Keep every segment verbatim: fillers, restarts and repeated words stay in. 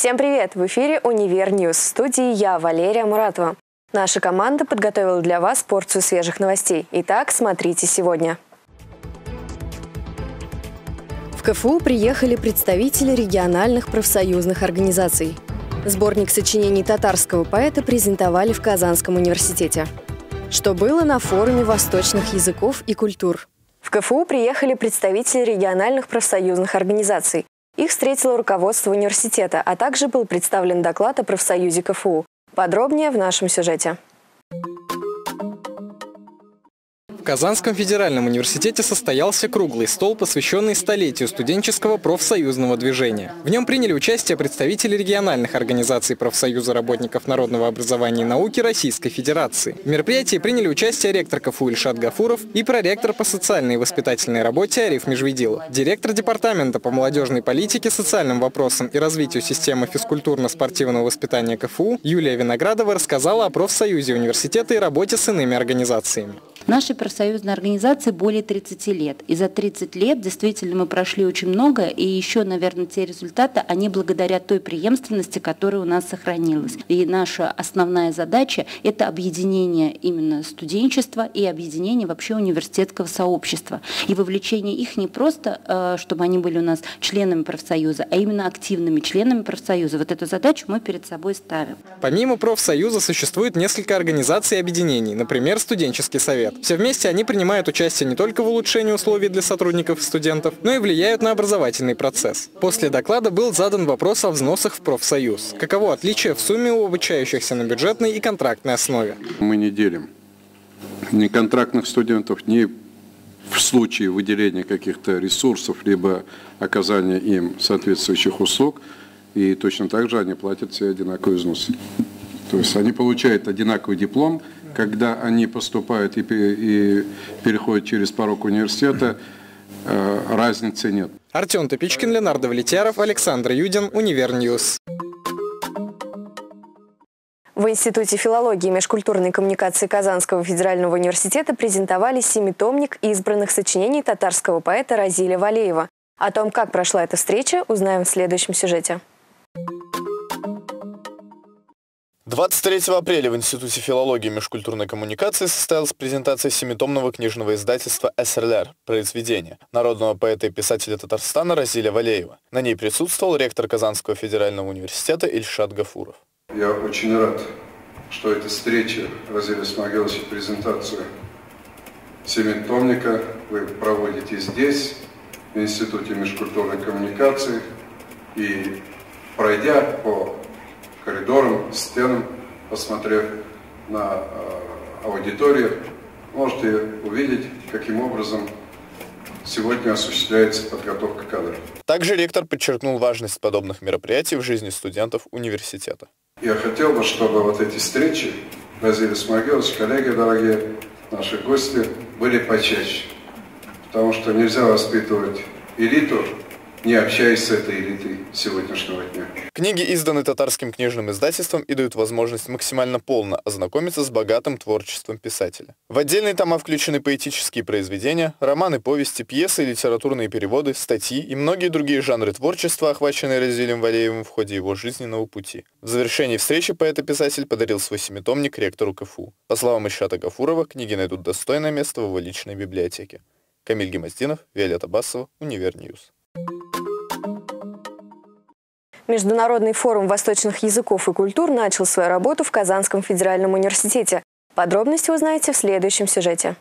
Всем привет! В эфире «Универньюз». В студии я, Валерия Муратова. Наша команда подготовила для вас порцию свежих новостей. Итак, смотрите сегодня. В КФУ приехали представители региональных профсоюзных организаций. Сборник сочинений татарского поэта презентовали в Казанском университете. Что было на форуме восточных языков и культур? В КФУ приехали представители региональных профсоюзных организаций. Их встретило руководство университета, а также был представлен доклад о профсоюзе КФУ. Подробнее в нашем сюжете. В Казанском федеральном университете состоялся круглый стол, посвященный столетию студенческого профсоюзного движения. В нем приняли участие представители региональных организаций профсоюза работников народного образования и науки Российской Федерации. В мероприятии приняли участие ректор КФУ Ильшат Гафуров и проректор по социальной и воспитательной работе Ариф Межведилов. Директор департамента по молодежной политике, социальным вопросам и развитию системы физкультурно-спортивного воспитания КФУ Юлия Виноградова рассказала о профсоюзе университета и работе с иными организациями. Нашей профсоюзной организации более тридцати лет. И за тридцать лет действительно мы прошли очень много, и еще, наверное, те результаты, они благодаря той преемственности, которая у нас сохранилась. И наша основная задача – это объединение именно студенчества и объединение вообще университетского сообщества. И вовлечение их не просто, чтобы они были у нас членами профсоюза, а именно активными членами профсоюза. Вот эту задачу мы перед собой ставим. Помимо профсоюза существует несколько организаций и объединений, например, студенческий совет. Все вместе они принимают участие не только в улучшении условий для сотрудников и студентов, но и влияют на образовательный процесс. После доклада был задан вопрос о взносах в профсоюз. Каково отличие в сумме у обучающихся на бюджетной и контрактной основе? Мы не делим ни контрактных студентов, ни в случае выделения каких-то ресурсов, либо оказания им соответствующих услуг, и точно так же они платят все одинаковые взносы. То есть они получают одинаковый диплом. Когда они поступают и переходят через порог университета, разницы нет. Артем Топичкин, Ленардо Влетьяров, Александр Юдин, Универньюз. В Институте филологии и межкультурной коммуникации Казанского федерального университета презентовали семитомник избранных сочинений татарского поэта Разиля Валеева. О том, как прошла эта встреча, узнаем в следующем сюжете. двадцать третьего апреля в Институте филологии и межкультурной коммуникации состоялась презентация семитомного книжного издательства «СРЛР» произведения народного поэта и писателя Татарстана Разиля Валеева. На ней присутствовал ректор Казанского федерального университета Ильшат Гафуров. Я очень рад, что эта встреча Разиля Исмагиловича, презентацию семитомника вы проводите здесь, в Институте межкультурной коммуникации, и пройдя по коридорам, стенам, посмотрев на э, аудиторию, можете увидеть, каким образом сегодня осуществляется подготовка кадров. Также ректор подчеркнул важность подобных мероприятий в жизни студентов университета. Я хотел бы, чтобы вот эти встречи, Разиль Исмагилович, коллеги дорогие, наши гости, были почаще. Потому что нельзя воспитывать элиту, не общаясь с этой элитой сегодняшнего дня. Книги изданы татарским книжным издательством и дают возможность максимально полно ознакомиться с богатым творчеством писателя. В отдельные тома включены поэтические произведения, романы, повести, пьесы, литературные переводы, статьи и многие другие жанры творчества, охваченные Разилем Валеевым в ходе его жизненного пути. В завершении встречи поэт-писатель подарил свой семитомник ректору КФУ. По словам Ильшата Гафурова, книги найдут достойное место в его личной библиотеке. Камиль Гемоздинов, Виолетта Басова, Универньюз. Международный форум восточных языков и культур начал свою работу в Казанском федеральном университете. Подробности узнаете в следующем сюжете.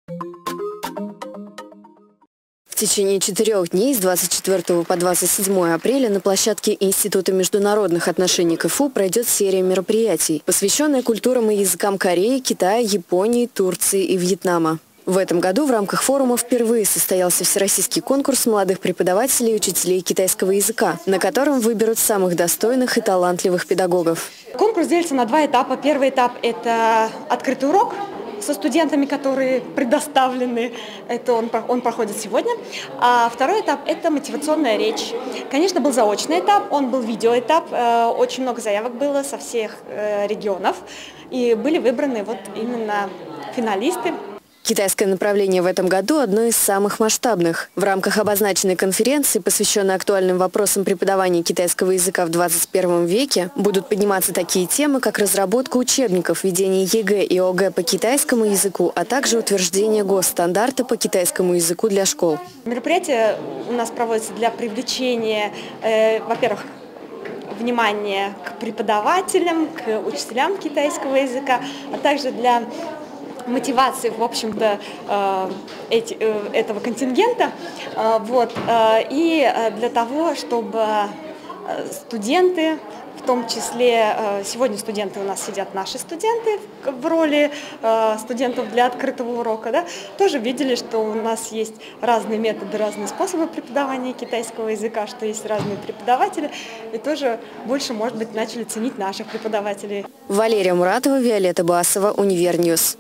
В течение четырех дней с двадцать четвёртого по двадцать седьмое апреля на площадке Института международных отношений КФУ пройдет серия мероприятий, посвященная культурам и языкам Кореи, Китая, Японии, Турции и Вьетнама. В этом году в рамках форума впервые состоялся всероссийский конкурс молодых преподавателей и учителей китайского языка, на котором выберут самых достойных и талантливых педагогов. Конкурс делится на два этапа. Первый этап – это открытый урок со студентами, которые предоставлены. Это он, он проходит сегодня. А второй этап – это мотивационная речь. Конечно, был заочный этап, он был видеоэтап. Очень много заявок было со всех регионов. И были выбраны вот именно финалисты. Китайское направление в этом году одно из самых масштабных. В рамках обозначенной конференции, посвященной актуальным вопросам преподавания китайского языка в двадцать первом веке, будут подниматься такие темы, как разработка учебников, ведение ЕГЭ и ОГЭ по китайскому языку, а также утверждение госстандарта по китайскому языку для школ. Мероприятие у нас проводится для привлечения, э, во-первых, внимания к преподавателям, к учителям китайского языка, а также для мотивации, в общем-то, эти, этого контингента, вот, и для того, чтобы студенты, в том числе, сегодня студенты у нас сидят, наши студенты в роли студентов для открытого урока, да, тоже видели, что у нас есть разные методы, разные способы преподавания китайского языка, что есть разные преподаватели, и тоже больше, может быть, начали ценить наших преподавателей. Валерия Муратова, Виолетта Басова, Универньюз.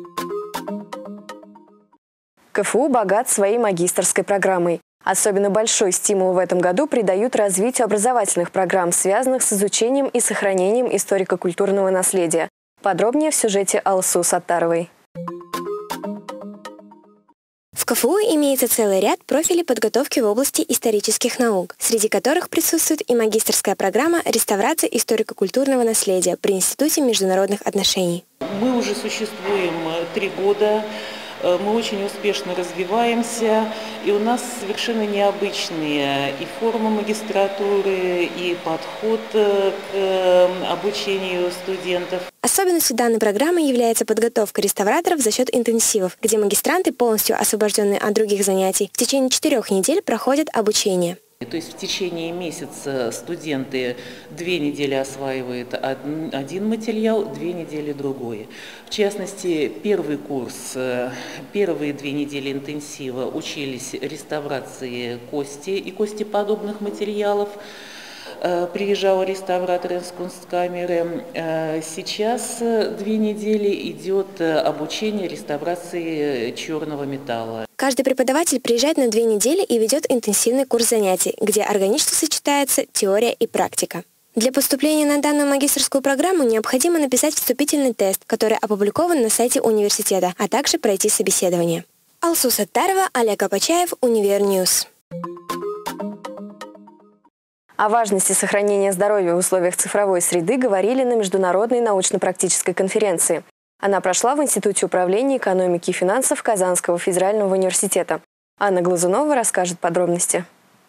КФУ богат своей магистерской программой. Особенно большой стимул в этом году придают развитию образовательных программ, связанных с изучением и сохранением историко-культурного наследия. Подробнее в сюжете Алсу Саттаровой. В КФУ имеется целый ряд профилей подготовки в области исторических наук, среди которых присутствует и магистерская программа «Реставрация историко-культурного наследия» при Институте международных отношений. Мы уже существуем три года. Мы очень успешно развиваемся, и у нас совершенно необычные и формы магистратуры, и подход к обучению студентов. Особенностью данной программы является подготовка реставраторов за счет интенсивов, где магистранты, полностью освобожденные от других занятий, в течение четырех недель проходят обучение. То есть в течение месяца студенты две недели осваивают один материал, две недели другой. В частности, первый курс, первые две недели интенсива учились реставрации кости и костеподобных материалов. Приезжал реставратор из Кунсткамеры. Сейчас две недели идет обучение реставрации черного металла. Каждый преподаватель приезжает на две недели и ведет интенсивный курс занятий, где органично сочетается теория и практика. Для поступления на данную магистерскую программу необходимо написать вступительный тест, который опубликован на сайте университета, а также пройти собеседование. Алсу Саттарова, Олег Апачаев, Универньюз. О важности сохранения здоровья в условиях цифровой среды говорили на международной научно-практической конференции. Она прошла в Институте управления экономики и финансов Казанского федерального университета. Анна Глазунова расскажет подробности.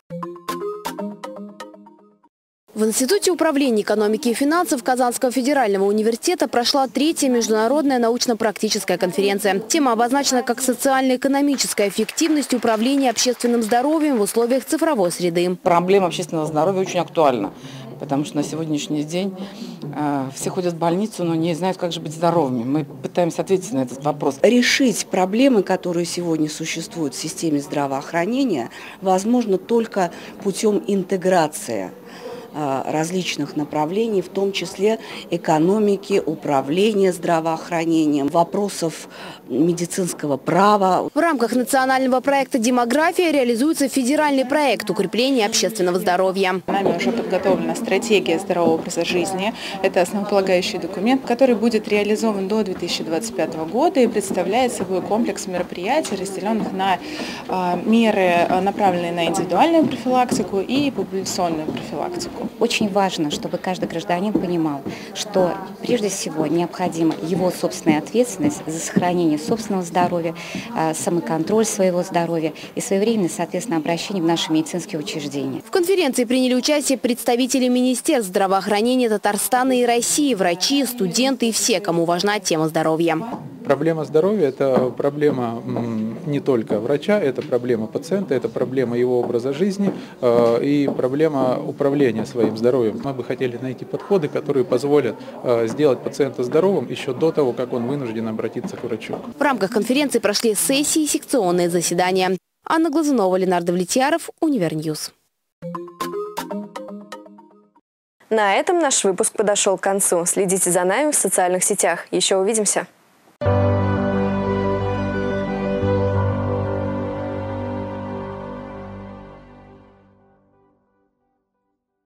В Институте управления экономики и финансов Казанского федерального университета прошла третья международная научно-практическая конференция. Тема обозначена как социально-экономическая эффективность управления общественным здоровьем в условиях цифровой среды. Проблема общественного здоровья очень актуальна, потому что на сегодняшний день э, все ходят в больницу, но не знают, как же быть здоровыми. Мы пытаемся ответить на этот вопрос. Решить проблемы, которые сегодня существуют в системе здравоохранения, возможно только путем интеграции различных направлений, в том числе экономики, управления здравоохранением, вопросов медицинского права. В рамках национального проекта «Демография» реализуется федеральный проект укрепления общественного здоровья. Нами уже подготовлена стратегия здорового образа жизни. Это основополагающий документ, который будет реализован до две тысячи двадцать пятого года и представляет собой комплекс мероприятий, разделенных на э, меры, направленные на индивидуальную профилактику и популяционную профилактику. Очень важно, чтобы каждый гражданин понимал, что прежде всего необходима его собственная ответственность за сохранение собственного здоровья, самоконтроль своего здоровья и своевременное, соответственно, обращение в наши медицинские учреждения. В конференции приняли участие представители Министерств здравоохранения Татарстана и России, врачи, студенты и все, кому важна тема здоровья. Проблема здоровья – это проблема не только врача, это проблема пациента, это проблема его образа жизни и проблема управления своим здоровьем. Мы бы хотели найти подходы, которые позволят сделать пациента здоровым еще до того, как он вынужден обратиться к врачу. В рамках конференции прошли сессии и секционные заседания. Анна Глазунова, Ленардо Влетьяров, Универньюз. На этом наш выпуск подошел к концу. Следите за нами в социальных сетях. Еще увидимся.